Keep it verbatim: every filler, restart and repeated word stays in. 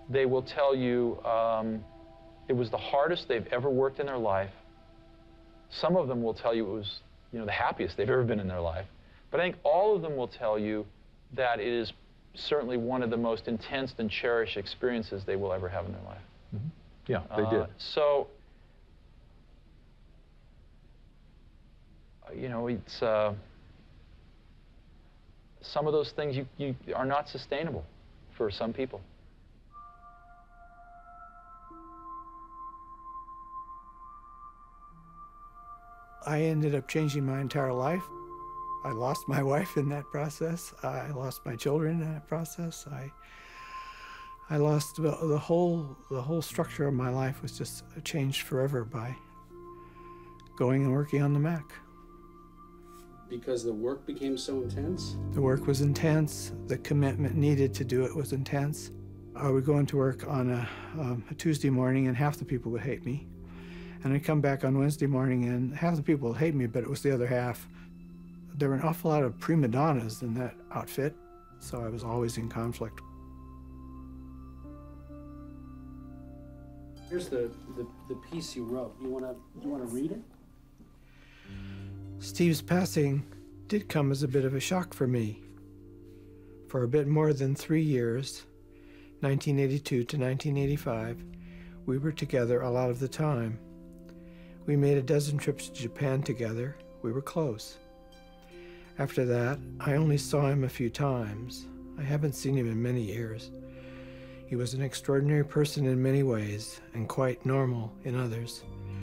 They will tell you um, it was the hardest they've ever worked in their life. Some of them will tell you it was, you know, the happiest they've ever been in their life. But I think all of them will tell you that it is certainly one of the most intense and cherished experiences they will ever have in their life. Mm-hmm. Yeah, they uh, did. So, you know, it's uh, some of those things you, you are not sustainable for some people. I ended up changing my entire life. I lost my wife in that process. I lost my children in that process. I, I lost the, the whole, the whole structure of my life was just changed forever by going and working on the Mac. Because the work became so intense? The work was intense. The commitment needed to do it was intense. I would go into work on a, um, a Tuesday morning and half the people would hate me. And I'd come back on Wednesday morning and half the people would hate me, but it was the other half. There were an awful lot of prima donnas in that outfit, so I was always in conflict. Here's the, the, the piece you wrote. You wanna, you wanna read it? Steve's passing did come as a bit of a shock for me. For a bit more than three years, nineteen eighty-two to nineteen eighty-five, we were together a lot of the time. We made a dozen trips to Japan together. We were close. After that, I only saw him a few times. I haven't seen him in many years. He was an extraordinary person in many ways, and quite normal in others.